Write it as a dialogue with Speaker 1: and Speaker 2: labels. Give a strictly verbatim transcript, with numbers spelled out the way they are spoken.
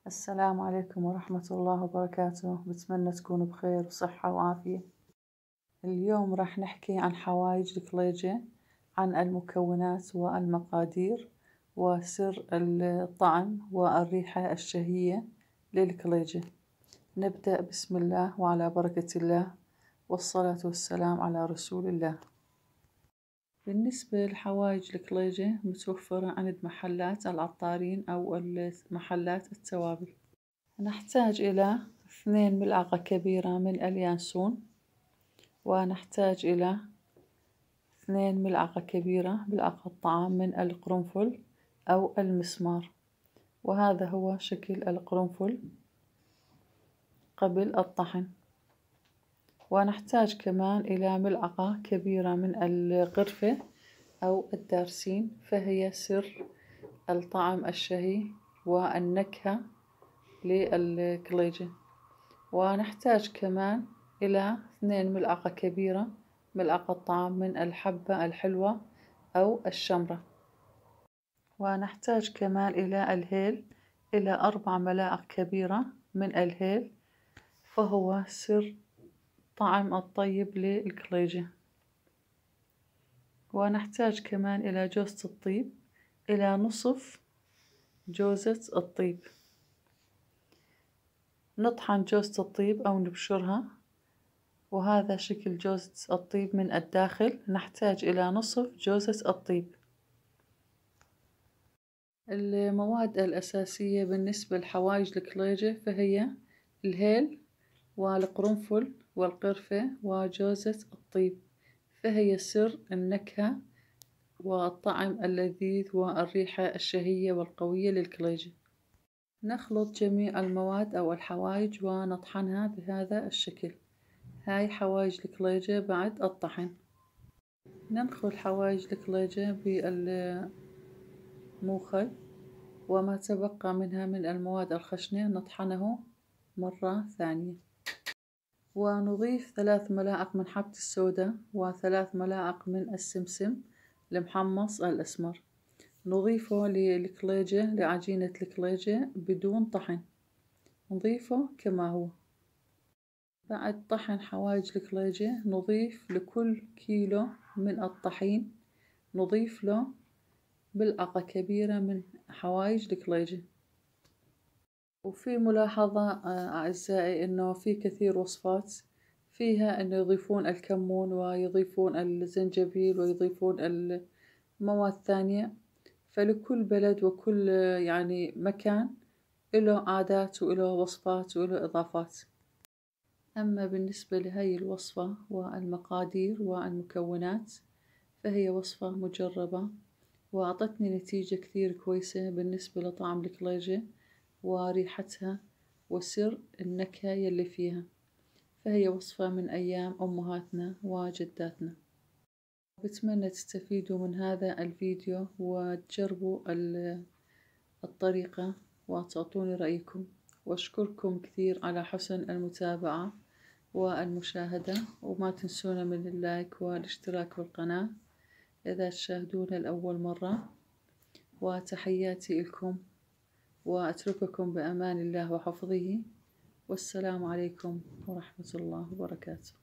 Speaker 1: السلام عليكم ورحمة الله وبركاته. بتمنى تكونوا بخير وصحة وعافية. اليوم راح نحكي عن حوايج الكليجة، عن المكونات والمقادير وسر الطعم والريحة الشهية للكليجة. نبدأ بسم الله وعلى بركة الله، والصلاة والسلام على رسول الله. بالنسبة لحوايج الكليجة متوفرة عند محلات العطارين أو محلات التوابل. نحتاج إلى اثنين ملعقة كبيرة من اليانسون، ونحتاج إلى اثنين ملعقة كبيرة ملعقة طعام من القرنفل أو المسمار، وهذا هو شكل القرنفل قبل الطحن. ونحتاج كمان إلى ملعقة كبيرة من القرفة أو الدارسين، فهي سر الطعم الشهي والنكهة للكليجة. ونحتاج كمان إلى اثنين ملعقة كبيرة ملعقة طعام من الحبة الحلوة أو الشمرة. ونحتاج كمان إلى الهيل، إلى أربع ملاعق كبيرة من الهيل، فهو سر طعم الطيب للكليجة. ونحتاج كمان إلى جوزة الطيب، إلى نصف جوزة الطيب. نطحن جوزة الطيب أو نبشرها، وهذا شكل جوزة الطيب من الداخل. نحتاج إلى نصف جوزة الطيب. المواد الأساسية بالنسبة لحوايج الكليجة فهي الهيل والقرنفل والقرفة وجوزة الطيب، فهي سر النكهة والطعم اللذيذ والريحة الشهية والقوية للكليجة. نخلط جميع المواد أو الحوايج ونطحنها بهذا الشكل. هاي حوايج الكليجة بعد الطحن. ننخل حوايج الكليجة بالموخل، وما تبقى منها من المواد الخشنة نطحنه مرة ثانية. ونضيف ثلاث ملاعق من حبة السوداء وثلاث ملاعق من السمسم المحمص الأسمر، نضيفه للكليجة لعجينة الكليجة بدون طحن، نضيفه كما هو. بعد طحن حوايج الكليجة نضيف لكل كيلو من الطحين نضيف له ملعقة كبيرة من حوايج الكليجة. وفي ملاحظة أعزائي إنه في كثير وصفات فيها إنه يضيفون الكمون ويضيفون الزنجبيل ويضيفون المواد ثانية، فلكل بلد وكل يعني مكان له عادات وله وصفات وله إضافات. أما بالنسبة لهي الوصفة والمقادير والمكونات فهي وصفة مجربة وأعطتني نتيجة كثير كويسة بالنسبة لطعم الكليجة وريحتها وسر النكهة يلي فيها، فهي وصفة من أيام أمهاتنا وجداتنا. بتمنى تستفيدوا من هذا الفيديو وتجربوا الطريقة وتعطوني رأيكم، وأشكركم كثير على حسن المتابعة والمشاهدة، وما تنسونا من اللايك والاشتراك بالقناة إذا تشاهدونا لأول مرة. وتحياتي لكم، وأترككم بأمان الله وحفظه، والسلام عليكم ورحمة الله وبركاته.